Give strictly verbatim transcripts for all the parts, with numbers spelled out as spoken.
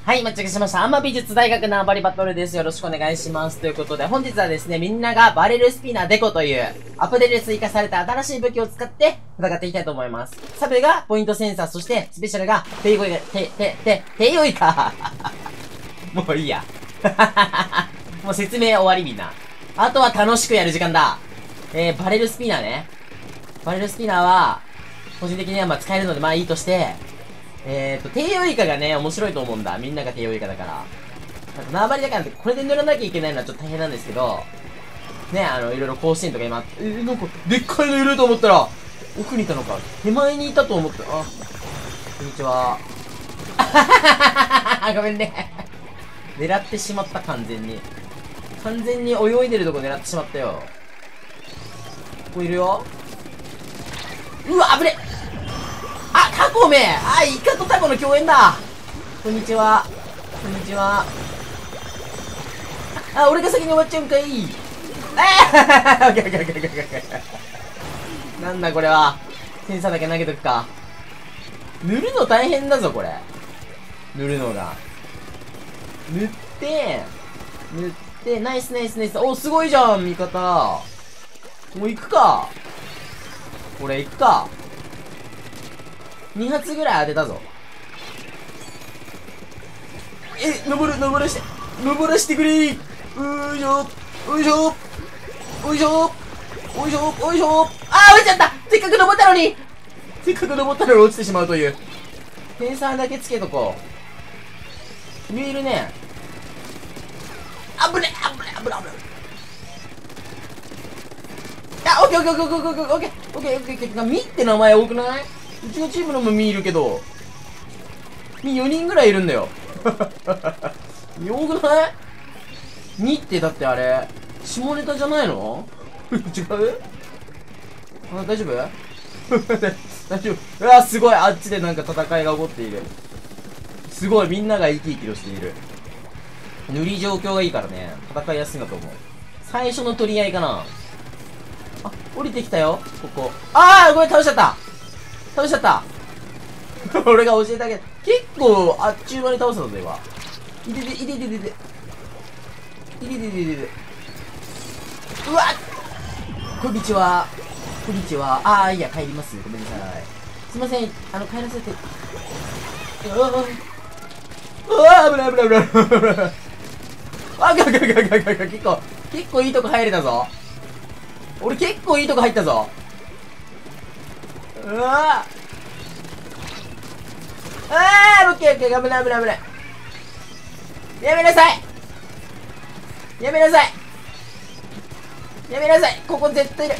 はい、待ち受けしました。アンマ美術大学縄張りバトルです。よろしくお願いします。ということで、本日はですね、みんながバレルスピナーデコというアップデートで追加された新しい武器を使って戦っていきたいと思います。サブがポイントセンサー、そしてスペシャルがテイゴイが、テ、テ、テ、テイゴイか。もういいや。もう説明終わりみんな。あとは楽しくやる時間だ。えー、バレルスピナーね。バレルスピナーは、個人的にはまあ使えるのでまあいいとして、えーと、低用イカがね、面白いと思うんだ。みんなが低用イカだから。なんか縄張りだからって、これで塗らなきゃいけないのはちょっと大変なんですけど、ね、あの、いろいろ甲子園とか今、えー、なんか、でっかいのいると思ったら、奥にいたのか。手前にいたと思って、あ、こんにちは。ごめんね。狙ってしまった、完全に。完全に泳いでるとこ狙ってしまったよ。ここいるよ。うわ、危ねっ。あ、タコめあ、イカとタコの共演だ。こんにちは。こんにちは。あ、俺が先に終わっちゃうんかい。えー、オッケーオッケーオッケーオッケーオッケー。なんだこれは。センサーだけ投げとくか。塗るの大変だぞ、これ。塗るのが。塗って、塗って、ナイスナイスナイス。お、すごいじゃん、味方。もう行くか。これ行くか。に発ぐらい当てたぞ。え、登る、登らして、登らしてくれー。うーしょ、ういしょ、ういしょ、ういしょ、ういしょ。あー、落ちちゃった。せっかく登ったのに。せっかく登ったのに落ちてしまうという。センサーだけつけとこう。上いるね。あぶね、あぶね、あぶね、あぶね。あ、オッケーオッケーオッケーオッケーオッケーオッケーオッケーオッケーオッケー。ミって名前多くない？うちのチームのもミいるけど、ミよにんぐらいいるんだよ。よくない？ミってだってあれ、下ネタじゃないの？違う？あ、大丈夫？大丈夫？うわ、すごい、あっちでなんか戦いが起こっている。すごい、みんなが生き生きとしている。塗り状況がいいからね、戦いやすいんだと思う。最初の取り合いかな。あ、降りてきたよ、ここ。あー、これ倒しちゃった。倒しちゃった俺が教えてあげる。結構あっちゅう間に倒したぞ今。いてていてててていててててて。うわっ、こんにちは、こんにちは。ああ、いや、帰ります。ごめんなさい。すいません、あの帰らせて。うわうわ、危ない危ない危ない危ない。あ、ガガガガガガガ。結構結構いいとこ入れたぞ。俺結構いいとこ入ったぞ。うわぁ、あー、オッケーオッケー、危ない危ない危ない。やめなさい、やめなさい、やめなさい。ここ絶対いる。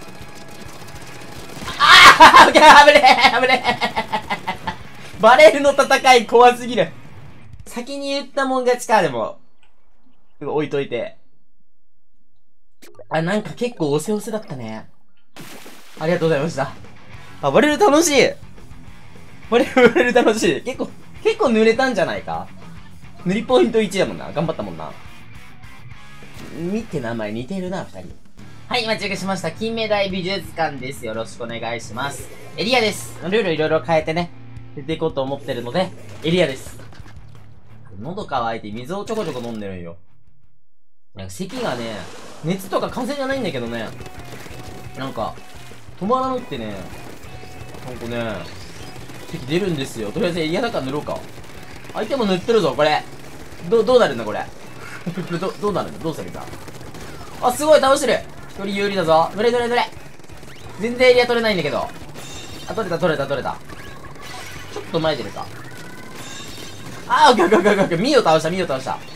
あー、オッケー、危ねえ危ねえ。バレルの戦い怖すぎる。先に言ったもん勝ちか。でも置いといて。あ、なんか結構おせおせだったね。ありがとうございました。あ、バレル楽しい。バレル、バレル楽しい。結構、結構濡れたんじゃないか？塗りポイントいちだもんな。頑張ったもんな。見て名前似てるな、二人。はい、待ち受けしました。金目鯛美術館です。よろしくお願いします。エリアです。ルールいろいろ変えてね、出ていこうと思ってるので、エリアです。喉乾いて水をちょこちょこ飲んでるんよ。なんか咳がね、熱とか風邪じゃないんだけどね、なんか、止まらなくてね、なんかね、咳出るんですよ。とりあえずエリアだから塗ろうか。相手も塗ってるぞ、これ。ど、どうなるんだ、これ。これ、ど、どうなるんだ、どうするんだ。あ、すごい、倒してる。一人有利だぞ。どれどれどれ。全然エリア取れないんだけど。あ、取れた、取れた、取れた。ちょっと前出るか。あー、オッケーオッケーオッケーオッケー。ミーを倒した、ミーを倒した。う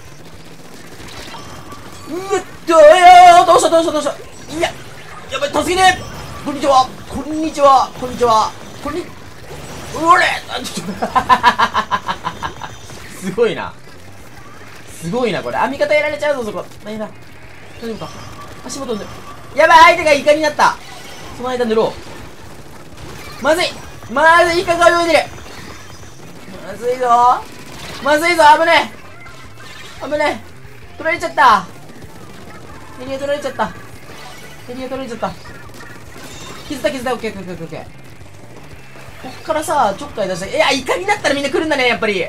ーっと、いやー、倒した、倒した、倒した。いや、やばい、助けて。こんにちは、こんにちは、こんにちは、こんに、うれあ、ちょっとすごいな。すごいな、これ。あ、味方やられちゃうぞ、そこ。大変だ。大丈夫か。足元塗る。やばい、相手がイカになった。その間塗ろう。まずい、まずい、イカが泳いでる。まずいぞ、まずいぞ、危ねえ、危ねえ。取られちゃった。エリア取られちゃった。エリア取られちゃった。傷だ傷だ。オッケーオッケーオッケーオッケー。こっからさ、ちょっかい出した。いや、イカになったらみんな来るんだね、やっぱり。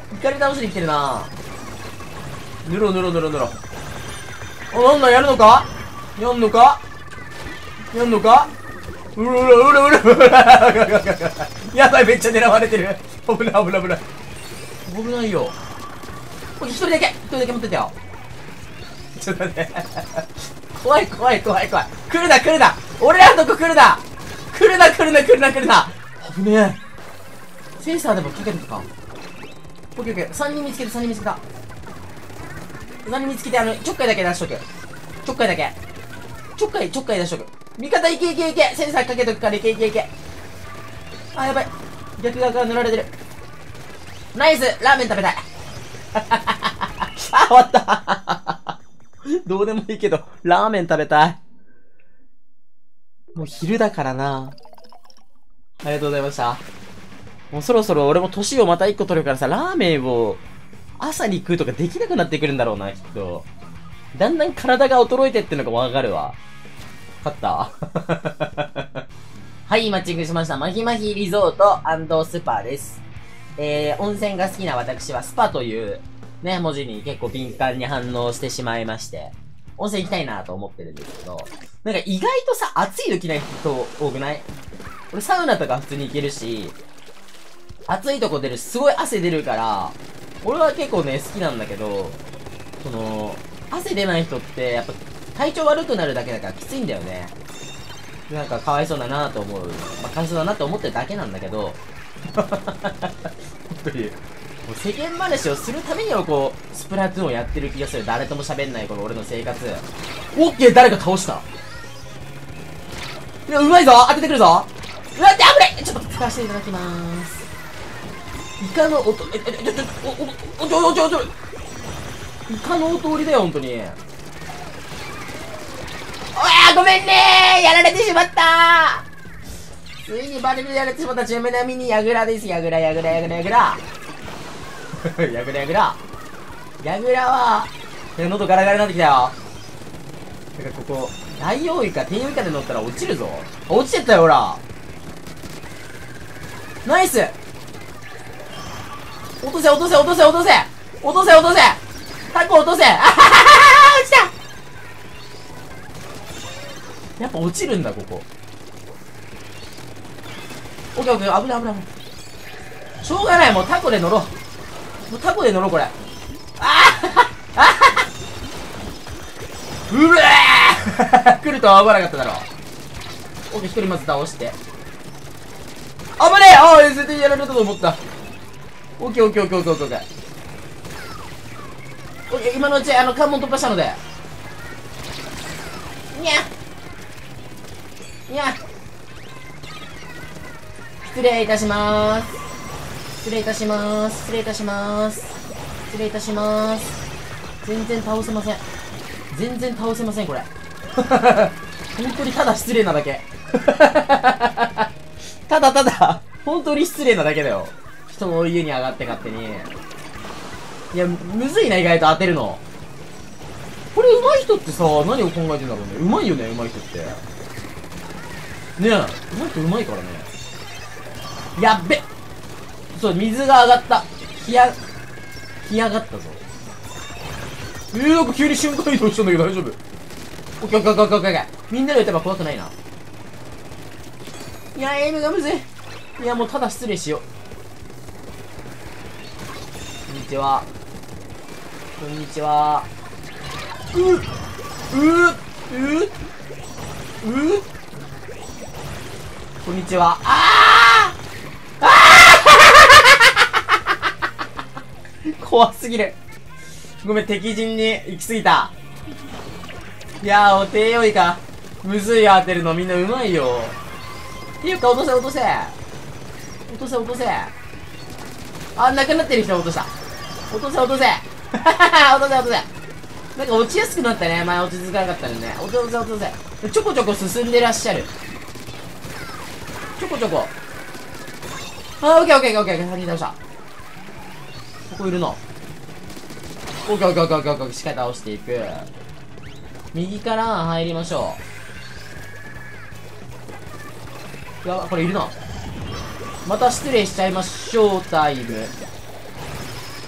怒り倒しに来てるな。ぬろぬろぬろぬろ。あ、なんだ、やるのかやんのかやんのかうらうらうらうらうらやばい、めっちゃ狙われてる。危ない危ない危ない。危ないよ。これ一人だけ一人だけ持ってたよ。ちょっと待って。怖い怖い怖い怖い。来るな来るな俺らのとこ来るな来るな来るな来るな来るな危ねえ。センサーでもかけるとか。オッケーオッケー。さんにん見つけたさんにん見つけた。さんにん見つけて、あの、ちょっかいだけ出しとく。ちょっかいだけ。ちょっかい、ちょっかい出しとく。味方いけいけいけセンサーかけとくからいけいけいけ。あ、やばい。逆側から塗られてる。ナイスラーメン食べたい。あ、終わったどうでもいいけど、ラーメン食べたい。もう昼だからな。ありがとうございました。もうそろそろ俺も年をまた一個取るからさ、ラーメンを朝に食うとかできなくなってくるんだろうな、きっと。だんだん体が衰えてってのがわかるわ。勝ったはい、マッチングしました。マヒマヒリゾート&スパです。えー、温泉が好きな私はスパというね、文字に結構敏感に反応してしまいまして、温泉行きたいなと思ってるんですけど、なんか意外とさ、暑いの着ない人多くない？俺サウナとか普通に行けるし、暑いとこ出るし、すごい汗出るから、俺は結構ね、好きなんだけど、その、汗出ない人って、やっぱ、体調悪くなるだけだからきついんだよね。なんか、かわいそうだなと思う。まあ、かわいそうだなと思ってるだけなんだけど、本当に、もう世間話をするためにはこう、スプラトゥーンをやってる気がする。誰とも喋んないこの俺の生活。オッケー、誰か倒した。いや、うまいぞ当ててくるぞうわって危ないちょっと使わせていただきまーす。イカの音、え、え、ちょ、ちょ、お、お、お、ちょ、お、ちょ、ちょ、イカのお通りだよ、ほんとに。おやー、ごめんねーやられてしまったーついにバレルやられてしまった。ちなみに、ヤグラです。ヤグラ、ヤグラ、ヤグラ、ヤグラ。ヤグラ、ヤグラ。ヤグラは、喉ガラガラになってきたよ。てか、ここ、大王イカ、低王イカで乗ったら落ちるぞ。落ちてったよ、ほら。ナイス落とせ落とせ落とせ落とせ落とせ落とせタコ落とせあははは落ちたやっぱ落ちるんだ、ここ。オッケーオッケー、危ない危ない危ない。しょうがない、もうタコで乗ろう。もうタコで乗ろう、これ。ああはうわー来るとは思わなかっただろう。オッケー、一人まず倒して。危ねえああ、絶対やられたと思った。オッケーオッケーオッケーオッケーオッケーオッケー。オッケー、今のうち、あの、関門突破したので。にゃにゃ失礼いたしまーす。失礼いたしまーす。失礼いたしまーす。失礼いたしまーす。全然倒せません。全然倒せません、これ。本当にただ失礼なだけ。ただただ、本当に失礼なだけだよ。人の家に上がって勝手に。いや、むずいな、意外と当てるの。これ上手い人ってさ、何を考えてんだろうね。上手いよね、上手い人って。ねえ、上手い人上手いからね。やっべそう、水が上がった。干や、干上がったぞ。えー、なんか急に瞬間移動したんだけど大丈夫？オッケーオッケーオッケーオッケーオッケー。みんなで撃てば怖くないな。いや、エイムがむずい。いや、もうただ失礼しよう。こんにちは。こんにちは。うううううこんにちは。あーあー怖すぎる。ごめん、敵陣に行き過ぎた。いやー、おてよいか。むずいよ、当てるの。みんなうまいよ。っていうか、落とせ、落とせ。落とせ、落とせ。あ、なくなってる人落とした。落とせ、落とせ。落とせ、落とせ。なんか落ちやすくなったね。前落ち着かなかったのね。落とせ、落とせ。ちょこちょこ進んでらっしゃる。ちょこちょこ。あ、オッケーオッケーオッケーオッケー。先に倒した。ここいるの。オッケーオッケーオッケーオッケーオッケー。しっかり倒していく。右から入りましょう。いや、これいるな。また失礼しちゃいましょう、タイム。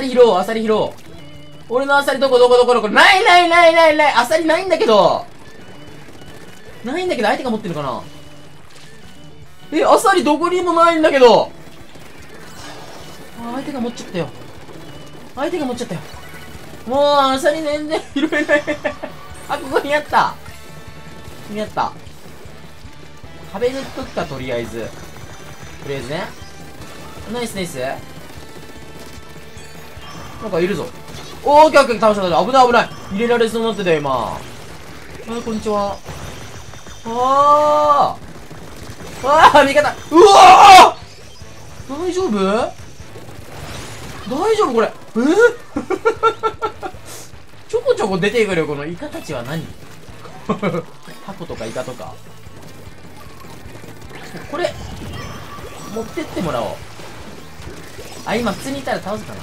サリ拾おう、アサリ拾おう。俺のアサリどこどこどこどこ。ないないないないない。アサリないんだけど。ないんだけど、相手が持ってるかな。え、アサリどこにもないんだけど。あ、相手が持っちゃったよ。相手が持っちゃったよ。もう、アサリ全然拾えない。あ、ここにあった。ここにあった。壁塗っとくか、とりあえず。とりあえずね。ナイスナイス。なんかいるぞ。おー、オッケーオッケー、倒した倒した。危ない危ない。入れられそうになってたよ、今。はい、こんにちは。あー。あー、味方。うわー大丈夫大丈夫これ。えー、ちょこちょこ出てくるこのイカたちは何タコとかイカとか。これ、持ってってもらおう。あ、今普通にいたら倒すかな。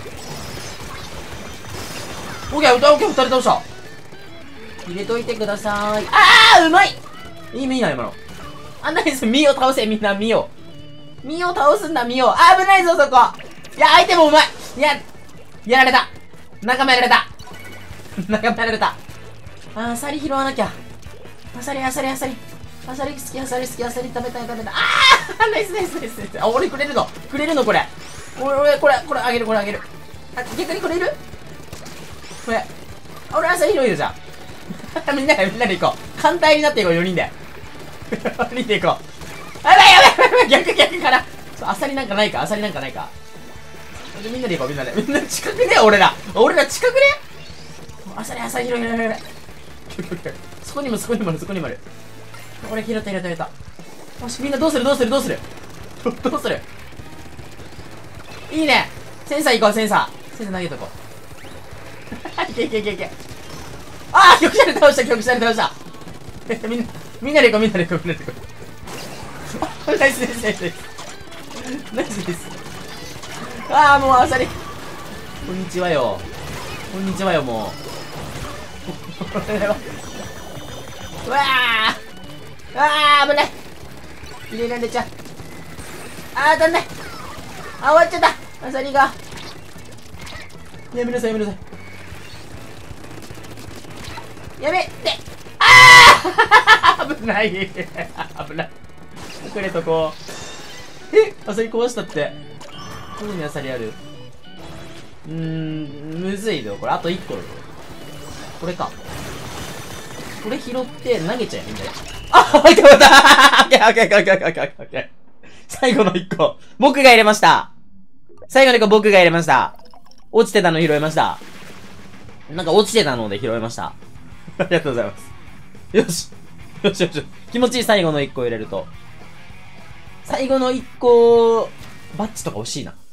オッケー、オッケー、二人倒した。入れといてください。あー、うまい。いいミーな、今の。あ、ナイス、ミーを倒せ、みんな、ミーを。ミーを倒すんだ、ミーを。あ、危ないぞ、そこ。いや、相手もうまい。 いや、やられた。仲間やられた。仲間やられた。あ、アサリ拾わなきゃ。アサリ、アサリ、アサリ。アサリ好き、アサリ好き、アサリ食べたい、食べたい。あーナイスナイスナイスナイス。あ、俺くれるのくれるのこれ。俺、俺、これ、これあげる、これあげる。あ、逆にくれるこれ。俺、アサリ拾えるじゃん。みんなで、みんなで行こう。艦隊になっていこう、よにんで。よにんで行こう。あ、やばいやばいやばい、逆逆から。アサリなんかないか、アサリなんかないか。みんなで行こう、みんなで。みんな近くね、俺ら。俺ら近くね。アサリ、アサリ拾え、拾え、拾え。そこにも、そこにもある、そこにもある。俺拾った拾った拾った。よし、みんなどうするどうするどうするどうするいいね。センサー行こう、センサー。センサー投げとこう。いけいけいけいけ。ああ、局者で倒した、局者で倒した。みんな、みんなで行こう、みんなで行こう、みんなで行こう。ナイスです、ナイスです。ナイスです。ああ、もうアサリ。こんにちはよ。こんにちはよ、もう。うわああー危ない。入れられちゃう。あー、だんだい。あ、終わっちゃった。アサリが。やめなさい、やめなさい。やめて。あー危ない。危ない。隠れとこう。え、アサリ壊したって。どこにアサリある？うーん、むずいよ。これあといっこ。これか。これ拾って投げちゃえ、みんなで。あ、入ってもらった。オッケーオッケーオッケーオッケーオッケーオッケー。最後のいっこ。僕が入れました。最後のいっこ僕が入れました。落ちてたの拾いました。なんか落ちてたので拾いました。ありがとうございます。よし。よしよしよし。気持ちいい最後のいっこ入れると。最後のいっこ、バッジとか欲しいな。